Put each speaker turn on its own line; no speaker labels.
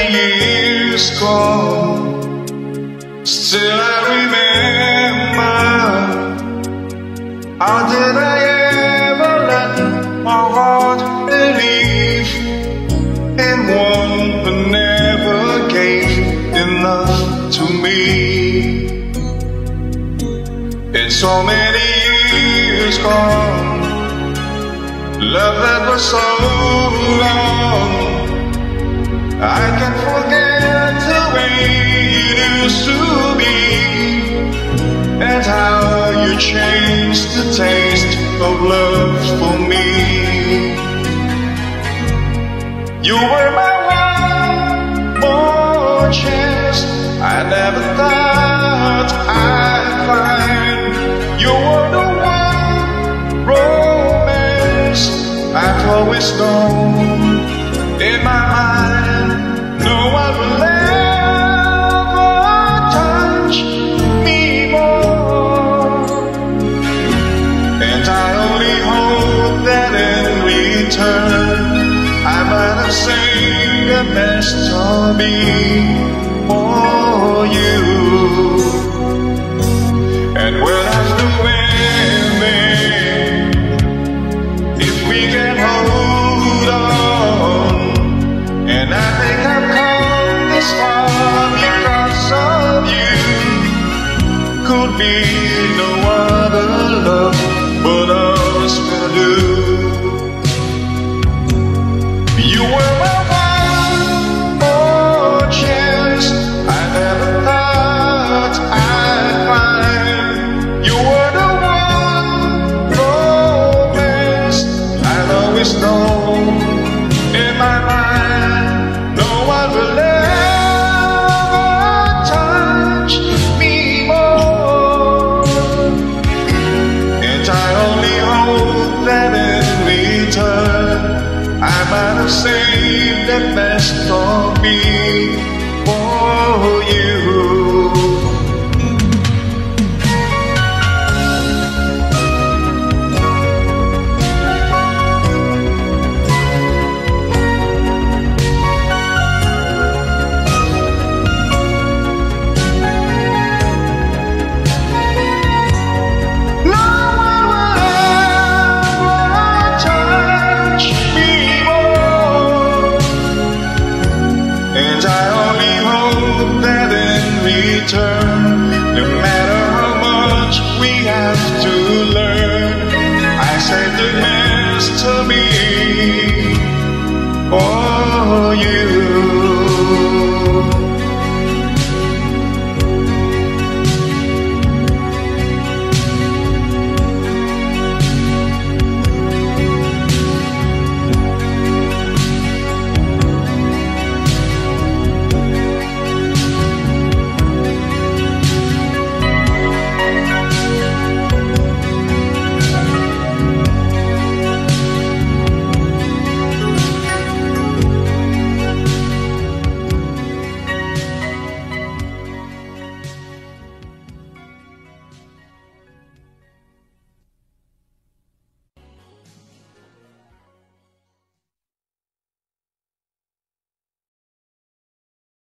years gone, still I remember. How did I ever let my heart believe in one who never gave enough to me? It's so many years gone, love that was so long. I can't forget the way it used to be, and how you changed the taste of love for me. You were my one more chance I never thought I'd find. You were the one romance I've always known. In my mind, no one will ever touch me more. And I only hope that in return I might have saved the best of me for you. And we'll have to ending if we can hold on. And I think I've come this far because of you. Could be no other love but us will do. You were my one more chance I never thought I'd find. You were the one romance I'd always known. In my mind, no one will ever touch me more. And I only hope that in return I might have saved the best of me for you. No matter how much we have to learn, I saved the best to me for you.